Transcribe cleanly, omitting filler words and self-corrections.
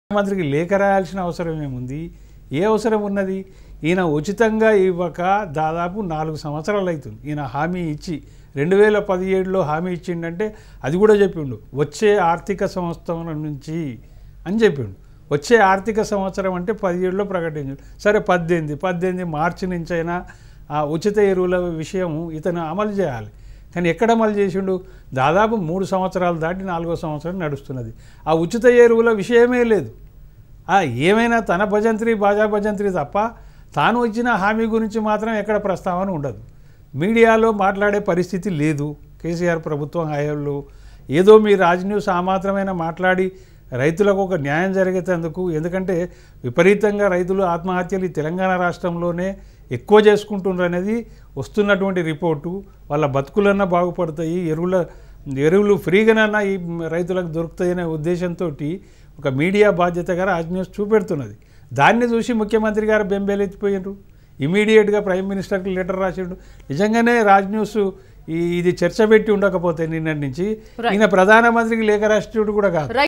మంత్రికి లేఖ రాయాల్సిన అవసరం ఏముంది? ఏ అవసరం ఉన్నది? ఈయన ఉచితంగా ఇవ్వక దాదాపు 4 సంవత్సరాలు అవుతుంది. ఈయన హామీ ఇచ్చి 2017లో హామీ ఇచ్చిండంటే అది కూడా చెప్పిండు, వచ్చే ఆర్థిక సంవత్సరం నుంచి అని చెప్పిండు. వచ్చే ఆర్థిక సంవత్సరం అంటే 17లో ప్రకటించాడు. సరే 18 మార్చి నుంచి అయినా ఆ ఉచిత ఎరువుల విషయం ఇతను అమలు చేయాలి. కానీ ఎక్కడ అమలు చేసిండు? దాదాపు 3 సంవత్సరాలు దాటి 4వ సంవత్సరం నడుస్తున్నది. ఆ ఉచిత ఎరువుల విషయమే లేదు. ఏమైనా తన భజంత్రి బాజా భజంత్రి తప్ప తాను ఇచ్చిన హామీ గురించి మాత్రం ఎక్కడ ప్రస్తావన ఉండదు. మీడియాలో మాట్లాడే పరిస్థితి లేదు. కేసీఆర్ ప్రభుత్వం హయాంలో ఏదో మీ రాజ్ న్యూస్ ఆ మాత్రమైనా మాట్లాడి రైతులకు ఒక న్యాయం జరిగేందుకు, ఎందుకంటే విపరీతంగా రైతులు ఆత్మహత్యలు ఈ తెలంగాణ రాష్ట్రంలోనే ఎక్కువ చేసుకుంటున్నారు అనేది వస్తున్నటువంటి రిపోర్టు. వాళ్ళ బతుకులన్నా బాగుపడతాయి, ఎరువులు ఫ్రీగానన్నా ఈ రైతులకు దొరుకుతాయనే ఉద్దేశంతో ఒక మీడియా బాధ్యతగా రాజ్ న్యూస్ చూపెడుతున్నది. దాన్ని చూసి ముఖ్యమంత్రి గారు బెంబేలెత్తిపోయినారు. ఇమీడియట్గా ప్రైమ్ మినిస్టర్కి లెటర్ రాసిండు. నిజంగానే రాజ్ న్యూస్ ఇది చర్చ పెట్టి ఉండకపోతే నిన్నటి నుంచి ఈయన ప్రధానమంత్రికి లేఖ రాసేటోడు కూడా కాదు.